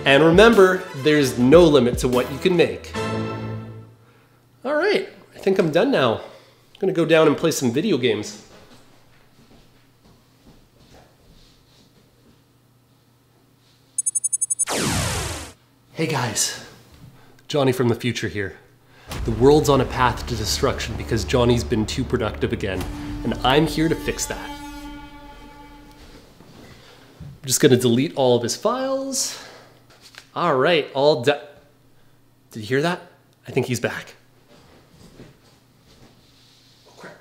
And remember, there's no limit to what you can make. All right, I think I'm done now. I'm gonna go down and play some video games. Hey guys, Johnny from the future here. The world's on a path to destruction because Johnny's been too productive again, and I'm here to fix that. I'm just gonna delete all of his files. All right, all done. Did you hear that? I think he's back. Oh crap.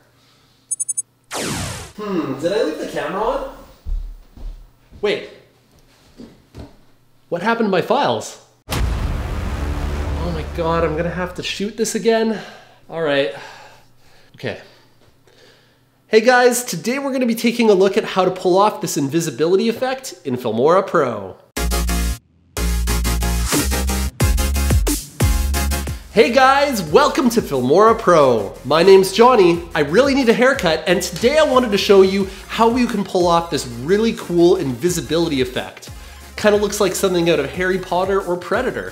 Did I leave the camera on? Wait. What happened to my files? Oh my God, I'm gonna have to shoot this again. All right, okay. Hey guys, today we're gonna be taking a look at how to pull off this invisibility effect in FilmoraPro. Hey guys, welcome to FilmoraPro. My name's Johnny, I really need a haircut, and today I wanted to show you how you can pull off this really cool invisibility effect. Kind of looks like something out of Harry Potter or Predator.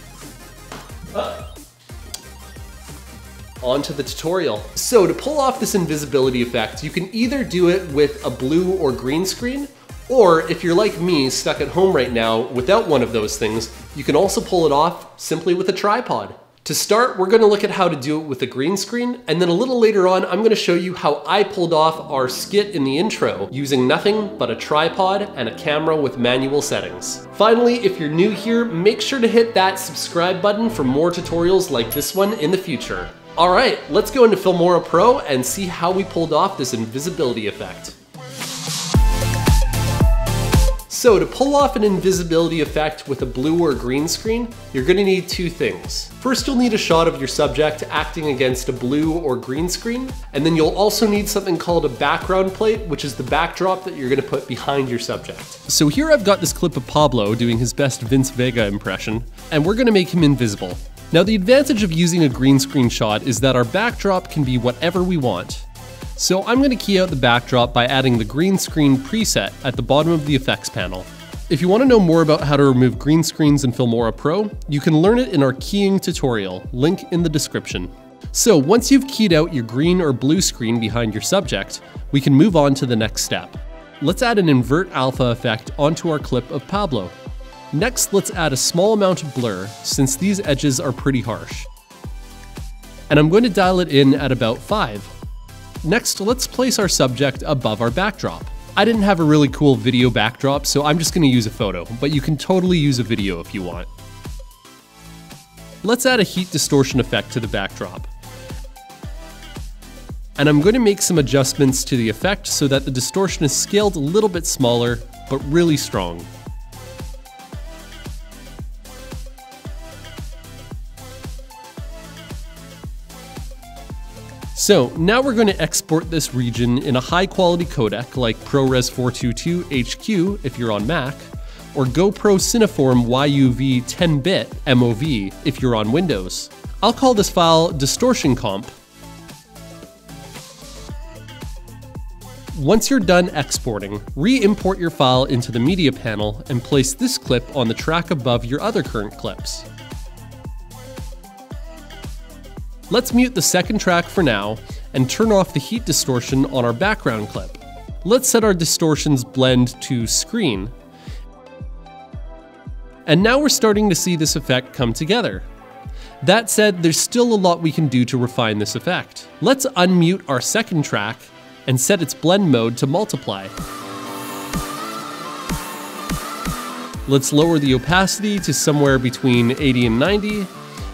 On to the tutorial. So to pull off this invisibility effect, you can either do it with a blue or green screen, or if you're like me, stuck at home right now without one of those things, you can also pull it off simply with a tripod. To start, we're gonna look at how to do it with a green screen, and then a little later on, I'm gonna show you how I pulled off our skit in the intro using nothing but a tripod and a camera with manual settings. Finally, if you're new here, make sure to hit that subscribe button for more tutorials like this one in the future. All right, let's go into FilmoraPro and see how we pulled off this invisibility effect. So to pull off an invisibility effect with a blue or green screen, you're gonna need two things. First, you'll need a shot of your subject acting against a blue or green screen, and then you'll also need something called a background plate, which is the backdrop that you're gonna put behind your subject. So here I've got this clip of Pablo doing his best Vince Vega impression, and we're gonna make him invisible. Now the advantage of using a green screen shot is that our backdrop can be whatever we want. So I'm going to key out the backdrop by adding the green screen preset at the bottom of the effects panel. If you want to know more about how to remove green screens in FilmoraPro, you can learn it in our keying tutorial, link in the description. So once you've keyed out your green or blue screen behind your subject, we can move on to the next step. Let's add an invert alpha effect onto our clip of Pablo. Next, let's add a small amount of blur, since these edges are pretty harsh. And I'm going to dial it in at about 5. Next, let's place our subject above our backdrop. I didn't have a really cool video backdrop, so I'm just going to use a photo, but you can totally use a video if you want. Let's add a heat distortion effect to the backdrop. And I'm going to make some adjustments to the effect so that the distortion is scaled a little bit smaller, but really strong. So now we're going to export this region in a high quality codec like ProRes 422 HQ if you're on Mac, or GoPro Cineform YUV 10-bit MOV if you're on Windows. I'll call this file distortion comp. Once you're done exporting, re-import your file into the media panel and place this clip on the track above your other current clips. Let's mute the second track for now and turn off the heat distortion on our background clip. Let's set our distortions blend to screen. And now we're starting to see this effect come together. That said, there's still a lot we can do to refine this effect. Let's unmute our second track and set its blend mode to multiply. Let's lower the opacity to somewhere between 80 and 90.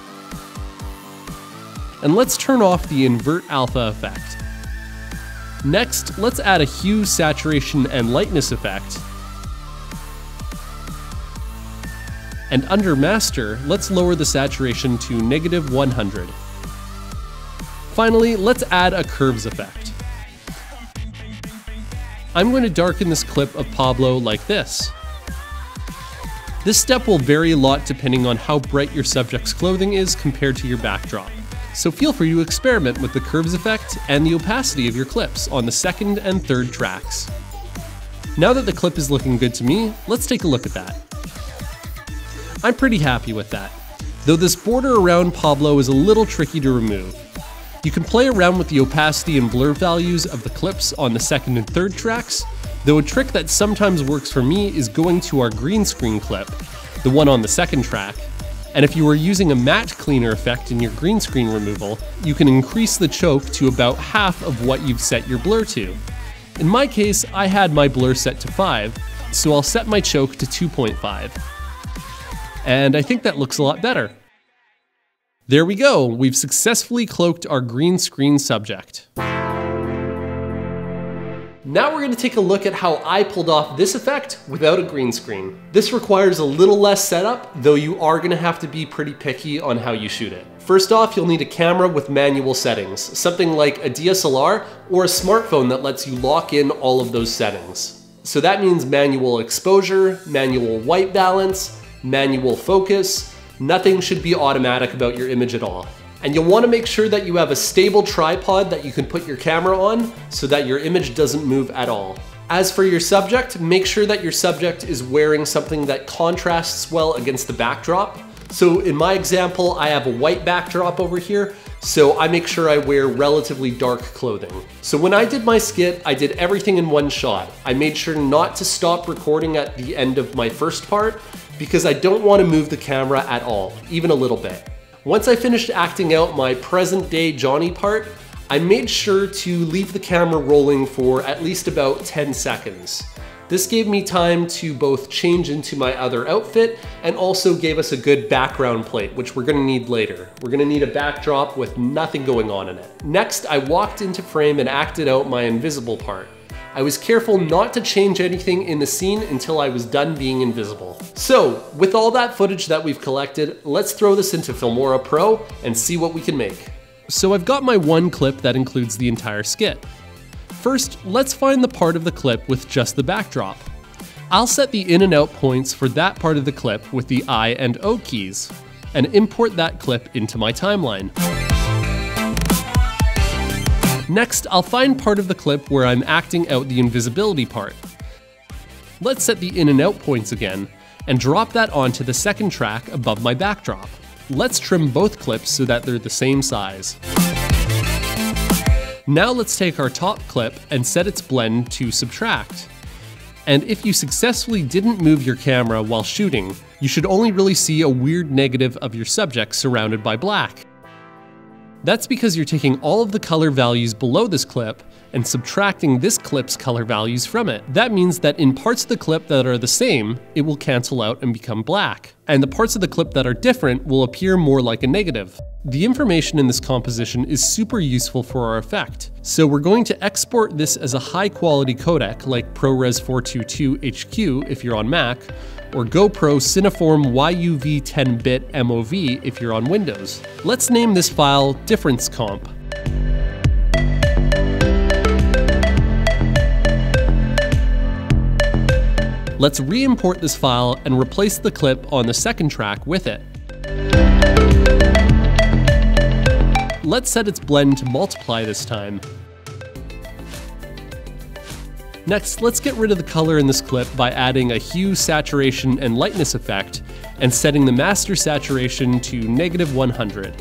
And let's turn off the invert alpha effect. Next, let's add a hue, saturation, and lightness effect. And under master, let's lower the saturation to -100. Finally, let's add a curves effect. I'm going to darken this clip of Pablo like this. This step will vary a lot depending on how bright your subject's clothing is compared to your backdrop. So feel free to experiment with the curves effect and the opacity of your clips on the second and third tracks. Now that the clip is looking good to me, let's take a look at that. I'm pretty happy with that, though this border around Pablo is a little tricky to remove. You can play around with the opacity and blur values of the clips on the second and third tracks, though a trick that sometimes works for me is going to our green screen clip, the one on the second track, and if you are using a matte cleaner effect in your green screen removal, you can increase the choke to about half of what you've set your blur to. In my case, I had my blur set to 5, so I'll set my choke to 2.5. And I think that looks a lot better. There we go, we've successfully cloaked our green screen subject. Now we're going to take a look at how I pulled off this effect without a green screen. This requires a little less setup, though you are going to have to be pretty picky on how you shoot it. First off, you'll need a camera with manual settings, something like a DSLR or a smartphone that lets you lock in all of those settings. So that means manual exposure, manual white balance, manual focus. Nothing should be automatic about your image at all. And you'll want to make sure that you have a stable tripod that you can put your camera on so that your image doesn't move at all. As for your subject, make sure that your subject is wearing something that contrasts well against the backdrop. So in my example, I have a white backdrop over here, so I make sure I wear relatively dark clothing. So when I did my skit, I did everything in one shot. I made sure not to stop recording at the end of my first part because I don't want to move the camera at all, even a little bit. Once I finished acting out my present day Johnny part, I made sure to leave the camera rolling for at least about 10 seconds. This gave me time to both change into my other outfit and also gave us a good background plate, which we're gonna need later. We're gonna need a backdrop with nothing going on in it. Next, I walked into frame and acted out my invisible part. I was careful not to change anything in the scene until I was done being invisible. So, with all that footage that we've collected, let's throw this into Filmora Pro and see what we can make. So I've got my one clip that includes the entire skit. First, let's find the part of the clip with just the backdrop. I'll set the in and out points for that part of the clip with the I and O keys, and import that clip into my timeline. Next, I'll find part of the clip where I'm acting out the invisibility part. Let's set the in and out points again, and drop that onto the second track above my backdrop. Let's trim both clips so that they're the same size. Now let's take our top clip and set its blend to subtract. And if you successfully didn't move your camera while shooting, you should only really see a weird negative of your subject surrounded by black. That's because you're taking all of the color values below this clip and subtracting this clip's color values from it. That means that in parts of the clip that are the same, it will cancel out and become black. And the parts of the clip that are different will appear more like a negative. The information in this composition is super useful for our effect. So we're going to export this as a high quality codec like ProRes 422 HQ if you're on Mac, or GoPro Cineform YUV 10-bit MOV if you're on Windows. Let's name this file Difference Comp. Let's re-import this file and replace the clip on the second track with it. Let's set its blend to multiply this time. Next, let's get rid of the color in this clip by adding a hue, saturation, and lightness effect, and setting the master saturation to -100.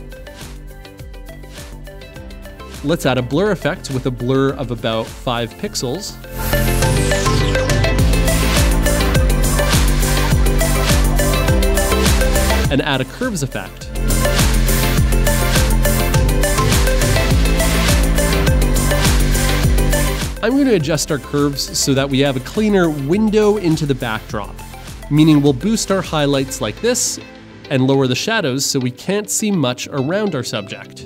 Let's add a blur effect with a blur of about 5 pixels. And add a curves effect. I'm going to adjust our curves so that we have a cleaner window into the backdrop, meaning we'll boost our highlights like this and lower the shadows so we can't see much around our subject.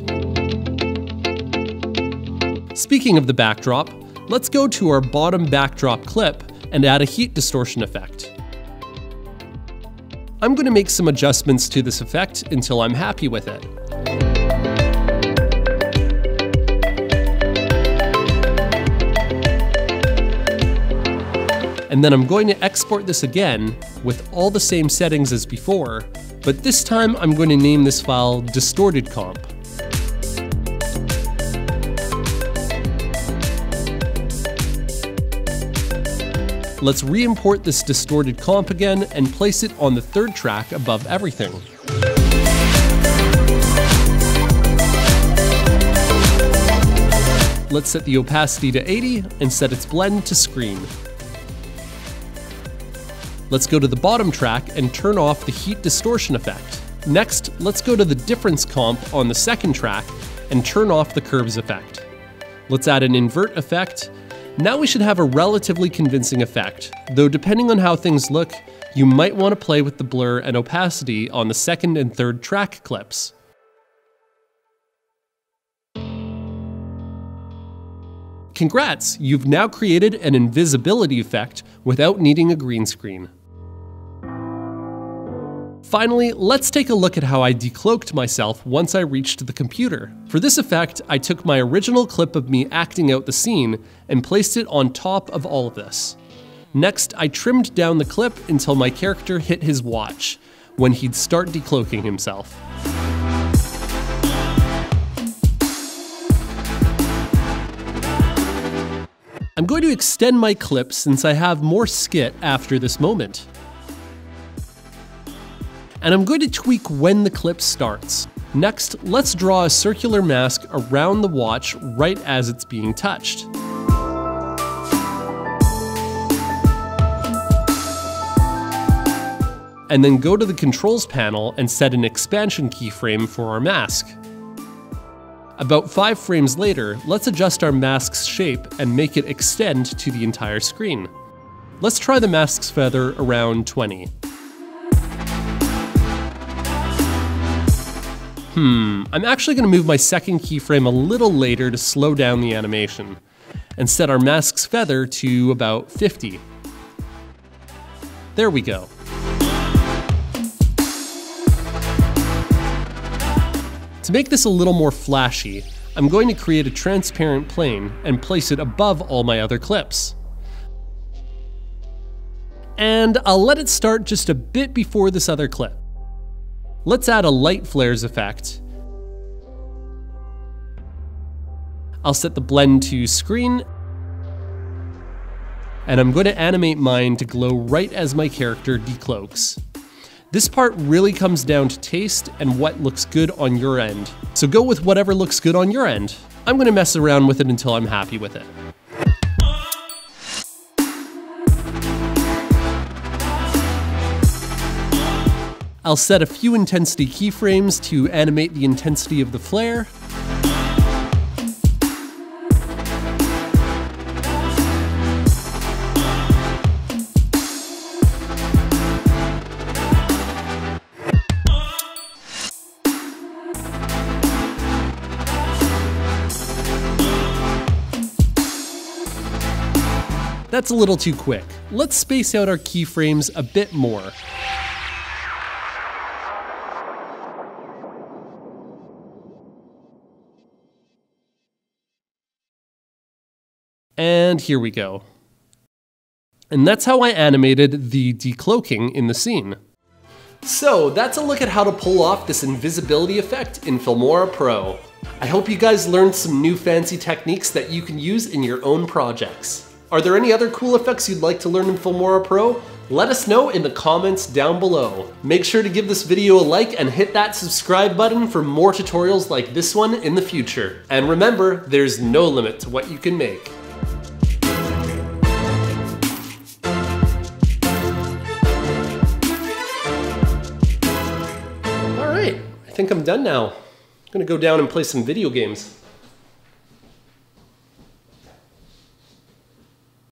Speaking of the backdrop, let's go to our bottom backdrop clip and add a heat distortion effect. I'm going to make some adjustments to this effect until I'm happy with it. And then I'm going to export this again with all the same settings as before, but this time I'm going to name this file Distorted Comp. Let's re-import this distorted comp again and place it on the third track above everything. Let's set the opacity to 80 and set its blend to screen. Let's go to the bottom track and turn off the heat distortion effect. Next, let's go to the difference comp on the second track and turn off the curves effect. Let's add an invert effect. Now we should have a relatively convincing effect, though depending on how things look, you might want to play with the blur and opacity on the second and third track clips. Congrats! You've now created an invisibility effect without needing a green screen. Finally, let's take a look at how I decloaked myself once I reached the computer. For this effect, I took my original clip of me acting out the scene and placed it on top of all of this. Next, I trimmed down the clip until my character hit his watch, when he'd start decloaking himself. I'm going to extend my clip since I have more skit after this moment. And I'm going to tweak when the clip starts. Next, let's draw a circular mask around the watch right as it's being touched. And then go to the controls panel and set an expansion keyframe for our mask. About 5 frames later, let's adjust our mask's shape and make it extend to the entire screen. Let's try the mask's feather around 20. I'm actually going to move my second keyframe a little later to slow down the animation, and set our mask's feather to about 50. There we go. To make this a little more flashy, I'm going to create a transparent plane and place it above all my other clips. And I'll let it start just a bit before this other clip. Let's add a light flares effect. I'll set the blend to screen, and I'm going to animate mine to glow right as my character decloaks. This part really comes down to taste and what looks good on your end, so go with whatever looks good on your end. I'm going to mess around with it until I'm happy with it. I'll set a few intensity keyframes to animate the intensity of the flare. That's a little too quick. Let's space out our keyframes a bit more. And here we go. And that's how I animated the decloaking in the scene. So that's a look at how to pull off this invisibility effect in Filmora Pro. I hope you guys learned some new fancy techniques that you can use in your own projects. Are there any other cool effects you'd like to learn in Filmora Pro? Let us know in the comments down below. Make sure to give this video a like and hit that subscribe button for more tutorials like this one in the future. And remember, there's no limit to what you can make. All right, I think I'm done now. I'm gonna go down and play some video games.